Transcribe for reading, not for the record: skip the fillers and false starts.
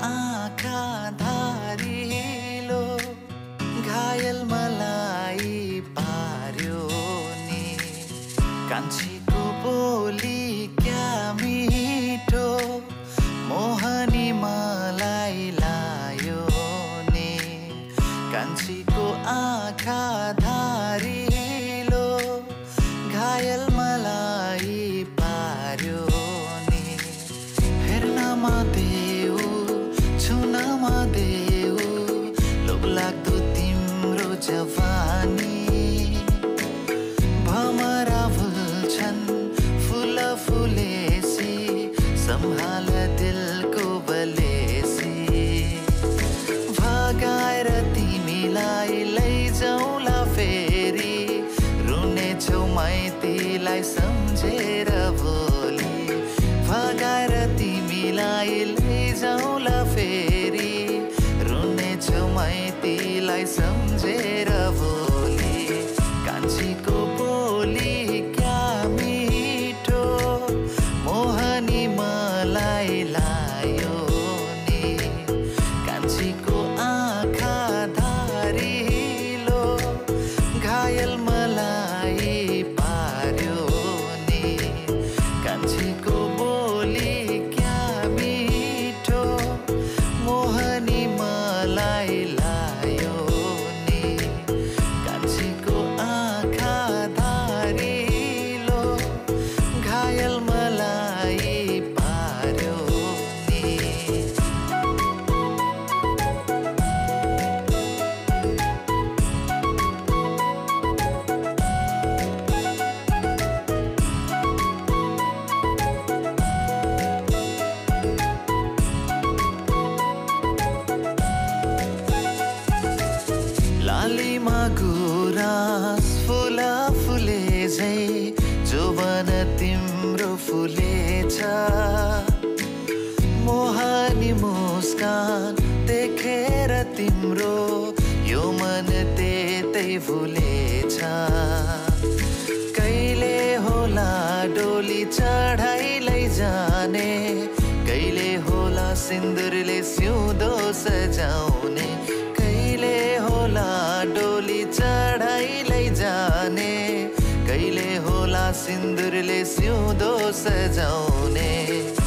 आँखा धारिलो घायल मलाई पार्यो नि कान्छीको बोली क्या मिठो मोहनी मलाई लायो नि कान्छीको आँखा धारिलो घायल मलाई पार्यो नि हेर्नमा देऊ छुनमा देऊ लोभलाग्दो तिम्रो जवानी भमरा भुल्छन् फुल फुलेसी सम्हाल दिलको बलेसी भगाएर तिमीलाई लैजाउँला फेरि रुनेछौ माइतीलाई सम्झेर भोलि भगाएर तिमीलाई लैजाउँला फेरि रुनेछौ माइतीलाई सम्झेर भोलि कान्छीको बोली क्या मिठो मोहनी मलाई लायो नि कान्छीको आँखा धारिलो घायल मलाई पार्यो नि कान्छीको बोली क्या मिठो मोहनी मलाई लायो नि कान्छीको आँखा धारिलो घायल मलाई पार्यो नि लालीमा गुराँस फुला फुले झै जोवन तिम्रो फुलेछ मोहनी मुस्कान देखेर तिम्रो यो मन त्यतै भुलेछ कहिले होला डोली चढाइ लैजाने कहिले होला सिन्दुरले सिउँदो सजाउने कहिले होला डोली चढाइ लैजाने कहिले होला सिन्दुरले सिउँदो सजाउने